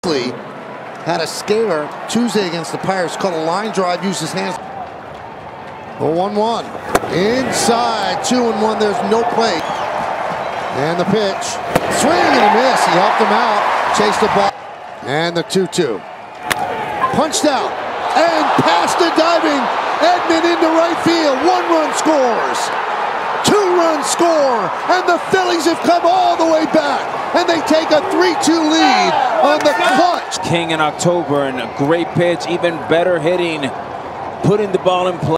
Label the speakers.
Speaker 1: Beasley had a scare Tuesday against the Pirates, caught a line drive, used his hands. 0-1-1. Inside, 2-1, there's no play. And the pitch. Swing and a miss. He helped him out. Chased the ball. And the 2-2. Punched out. And past the diving. Edman into right field. 1-run scores. 2-run score. And the Phillies have come all the way back. And they take a 3-2 lead on the clutch.
Speaker 2: King in October, and a great pitch, even better hitting, putting the ball in play.